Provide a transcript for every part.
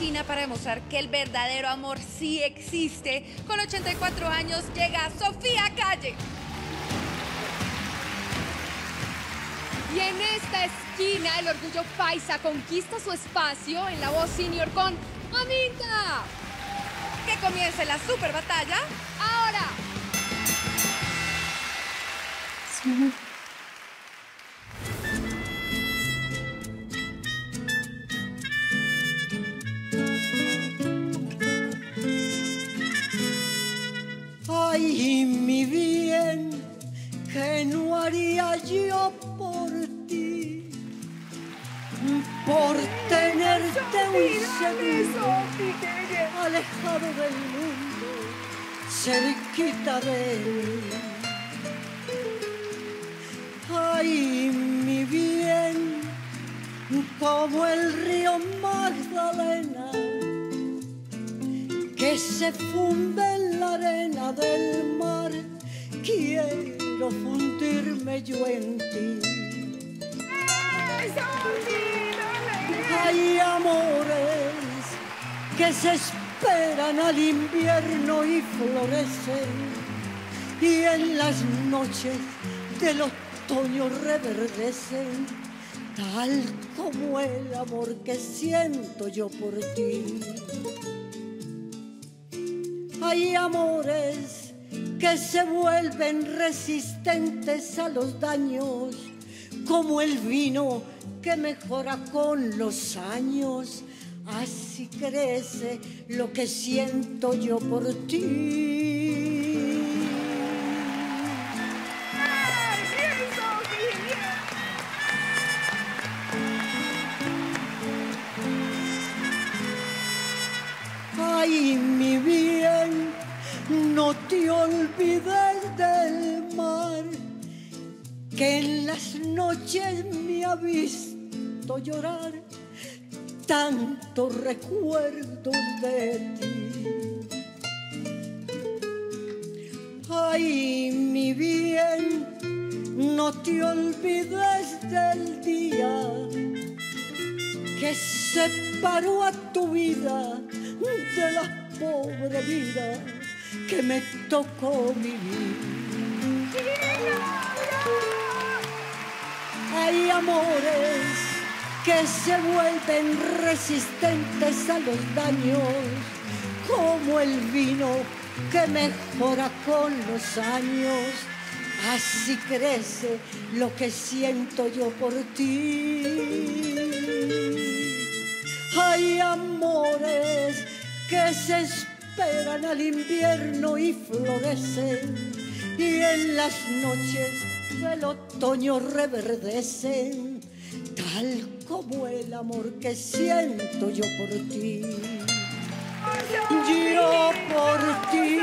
esquina para demostrar que el verdadero amor sí existe. Con 84 años llega Sofía Calle. Y en esta esquina el orgullo paisa conquista su espacio en la voz senior con Aminta. Que comience la super batalla ahora. Sí. Ay, mi bien, ¿qué no haría yo por ti? Por tenerte un segundo alejado del mundo, cerquita de mí. Ay, mi bien, como el río Magdalena, que se funde en la arena del mar, quiero fundirme yo en ti. Hay amores que se esperan al invierno y florecen, y en las noches del otoño reverdecen, tal como el amor que siento yo por ti. Hay amores que se vuelven resistentes a los daños, como el vino que mejora con los años. Así crece lo que siento yo por ti. Ay, mi bien, no te olvides del mar, que en las noches me ha visto llorar tantos recuerdos de ti. Ay, mi bien, no te olvides del día que separó a tu vida de la pobre vida que me tocó vivir. Hay amores que se vuelven resistentes a los daños, como el vino que mejora con los años. Así crece lo que siento yo por ti. Hay amores que se esperan al invierno y florecen, y en las noches del otoño reverdecen, tal como el amor que siento yo por ti. Yo por ti,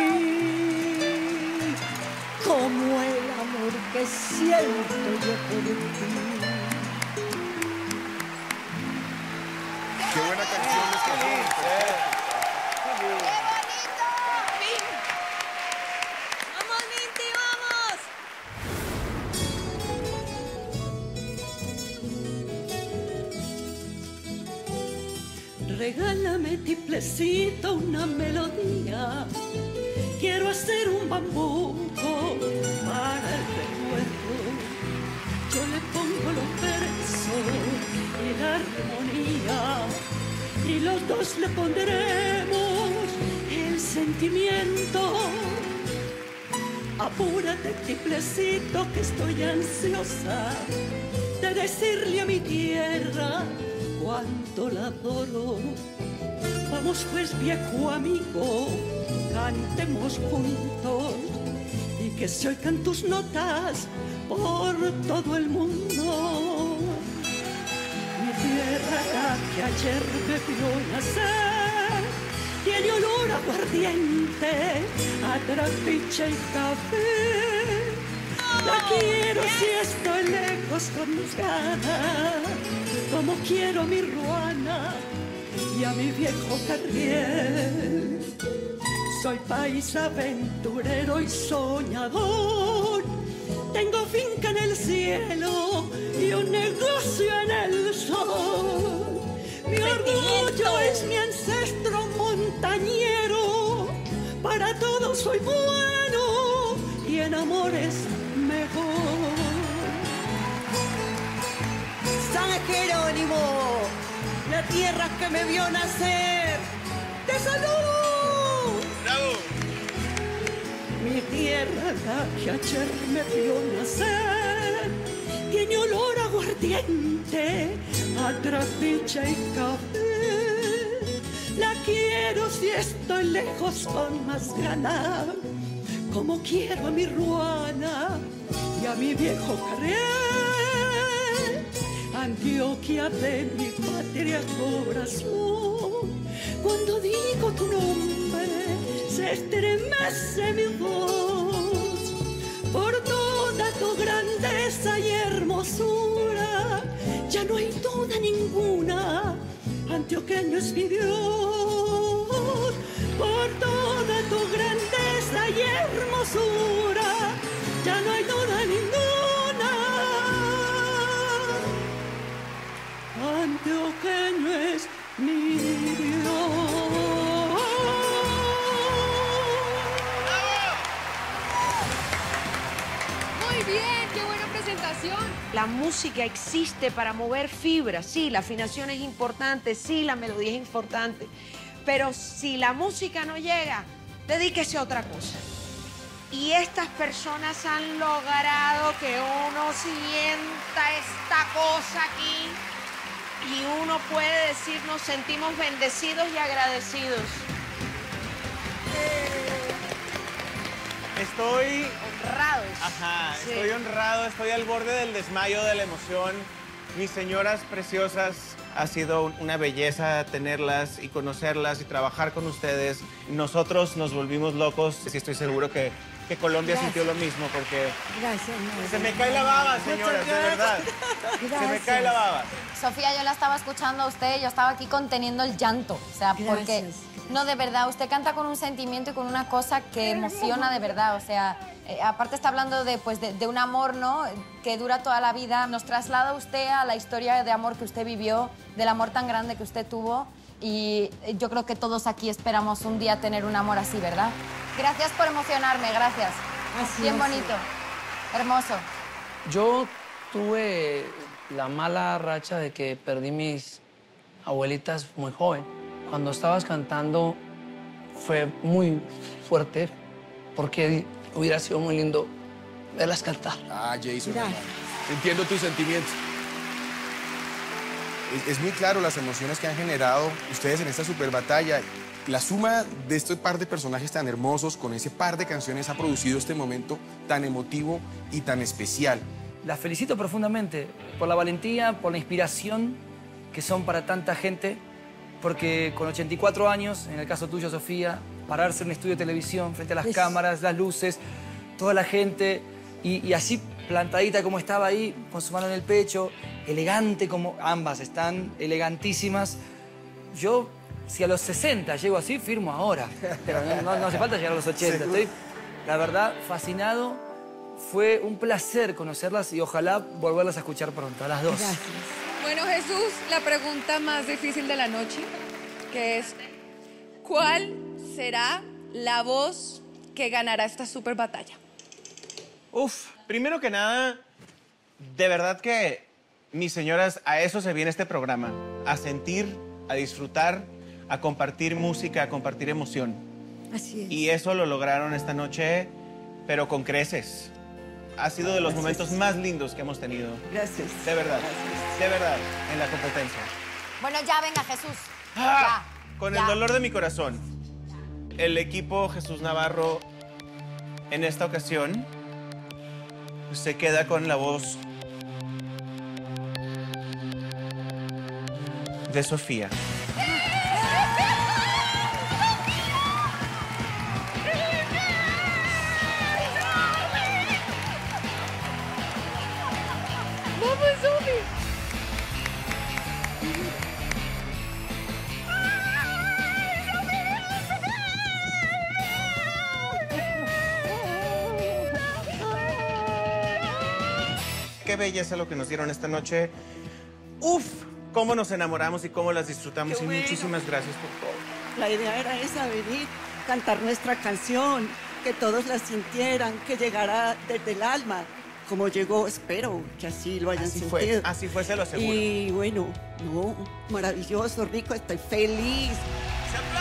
como el amor que siento yo por ti. Qué buena canción esta. ¡Qué bonito! ¡Vamos, Minty, vamos! Regálame, tiplecito, una melodía. Quiero hacer un bambuco para el recuerdo. Yo le pongo los versos y la armonía, y los dos le pondremos el sentimiento. Apúrate, tiplecito, que estoy ansiosa de decirle a mi tierra cuánto la adoro. Vamos pues, viejo amigo, cantemos juntos, y que se oigan tus notas por todo el mundo. Mi tierra, la que ayer me vio nacer, tiene olor a aguardiente, a trapiche y café. La quiero si estoy lejos con mis ganas, como quiero a mi Ruana y a mi viejo Carriel. Soy país aventurero y soñador, tengo finca en el cielo y un negocio en el sol. Mi orgullo es mi ancestro todo soy bueno y en amores mejor. San Jerónimo, la tierra que me vio nacer, te saludo. ¡Bravo! Mi tierra, la que ayer me vio nacer, tiene olor a aguardiente, a trapiche y café. La quiero si estoy lejos con más ganas, como quiero a mi Ruana y a mi viejo Carriel. Antioquia de mi patria corazón, cuando digo tu nombre se estremece mi voz. Por toda tu grandeza y hermosura ya no hay duda ninguna, antioqueño es mi Dios. Por toda tu grandeza y hermosura ya no hay duda ninguna, antioqueño es mi Dios. Muy bien, qué buena presentación. La música existe para mover fibras. Sí, la afinación es importante, sí, la melodía es importante. Pero si la música no llega, dedíquese a otra cosa. Y estas personas han logrado que uno sienta esta cosa aquí y uno puede decir, nos sentimos bendecidos y agradecidos. Estoy Honrados. Ajá, Sí. estoy honrado, estoy al borde del desmayo de la emoción. Mis señoras preciosas, ha sido una belleza tenerlas y conocerlas y trabajar con ustedes. Nosotros nos volvimos locos y estoy seguro que Colombia sintió lo mismo porque se me cae la baba, señoras, de verdad. Se me cae la baba. Sofía, yo la estaba escuchando a usted, yo estaba aquí conteniendo el llanto, o sea, porque, no, de verdad, usted canta con un sentimiento y con una cosa que emociona de verdad, o sea, aparte está hablando de, pues, de un amor, ¿no?, que dura toda la vida, nos traslada usted a la historia de amor que usted vivió, del amor tan grande que usted tuvo, y yo creo que todos aquí esperamos un día tener un amor así, ¿verdad? Gracias por emocionarme, gracias. Bien bonito, hermoso. Yo tuve la mala racha de que perdí mis abuelitas muy joven. Cuando estabas cantando fue muy fuerte porque hubiera sido muy lindo verlas cantar. Ah, Jason, hermano. Entiendo tus sentimientos. Es muy claro las emociones que han generado ustedes en esta super batalla. La suma de este par de personajes tan hermosos con ese par de canciones ha producido este momento tan emotivo y tan especial. Las felicito profundamente por la valentía, por la inspiración que son para tanta gente, porque con 84 años, en el caso tuyo, Sofía, pararse en un estudio de televisión frente a las cámaras, las luces, toda la gente, y así plantadita como estaba ahí, con su mano en el pecho, elegante como ambas, están elegantísimas. Yo, si a los 60 llego así, firmo ahora, pero no hace falta llegar a los 80. Estoy, la verdad, fascinado. Fue un placer conocerlas y ojalá volverlas a escuchar pronto, a las dos. Gracias. Bueno, Jesús, la pregunta más difícil de la noche, que es, ¿cuál será la voz que ganará esta super batalla? Primero que nada, de verdad que, mis señoras, a eso se viene este programa, a sentir, a disfrutar, a compartir música, a compartir emoción. Así es. Y eso lo lograron esta noche, pero con creces. Ha sido de los momentos más lindos que hemos tenido. Gracias. De verdad, de verdad, en la competencia. Bueno, ya, venga, Jesús. ¡Ah! Ya, Con ya. el dolor de mi corazón, el equipo Jesús Navarro, en esta ocasión, se queda con la voz de Sofía. ¡Vamos, Sofi! Qué belleza lo que nos dieron esta noche. ¡Uf! Cómo nos enamoramos y cómo las disfrutamos. Qué Y bueno. muchísimas gracias por todo. La idea era esa, venir cantar nuestra canción, que todos la sintieran, que llegara desde el alma. Como llegó, espero que así lo hayan sentido. Así fue, se lo aseguro. Y bueno, no, maravilloso, rico, estoy feliz. ¡Se aplaude!